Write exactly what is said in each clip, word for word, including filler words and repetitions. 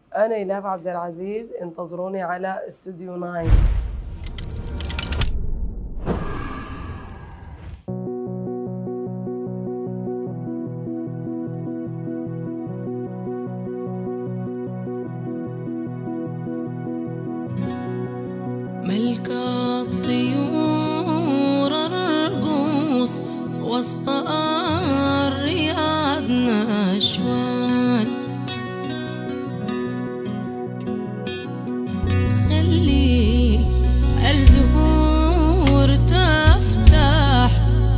أنا إيلاف عبد العزيز، انتظروني على استوديو تسعة. ملك الطيور الرقوص وسط الرياض نشوان، خلي الزهور تفتح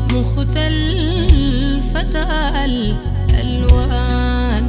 مختلفة الألوان،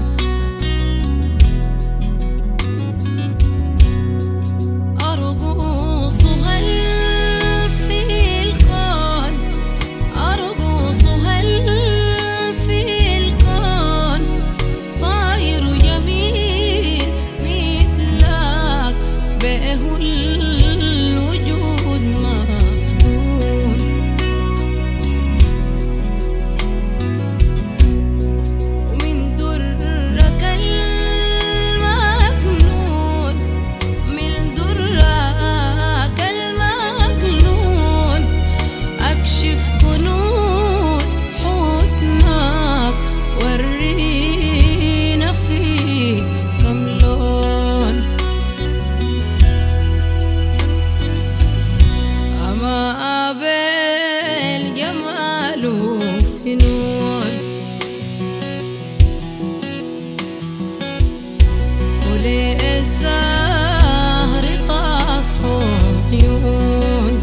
الزهر تصحو عيون،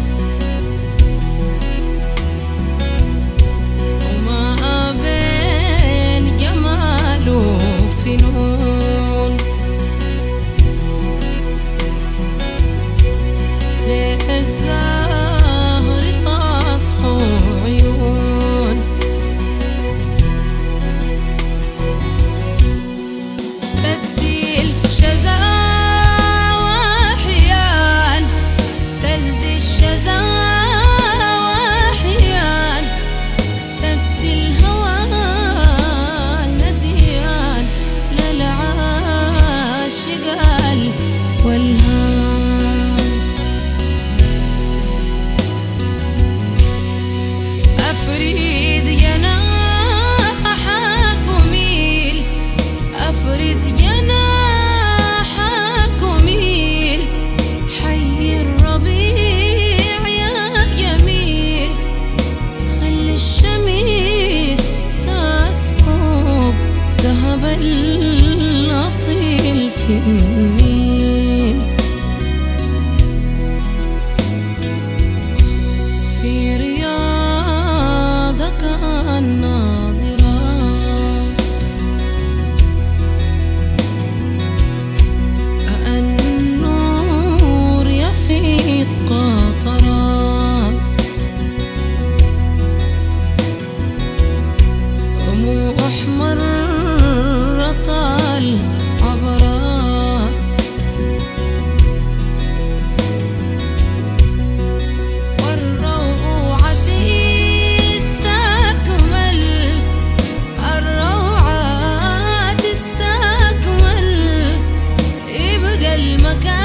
وما بين جمال وفنون، للزهر تصحو عيون، أفريد جناحك وميل، أفرد جناحك وميل، حي الربيع يا جميل، خلي الشمس تسكب ذهب الأصيل في النيل، في رياضك الناظرة النور يفيض قطرات، طموح مرة العبرات، والروعة تستكمل، الروعة تستكمل، يبقى المكان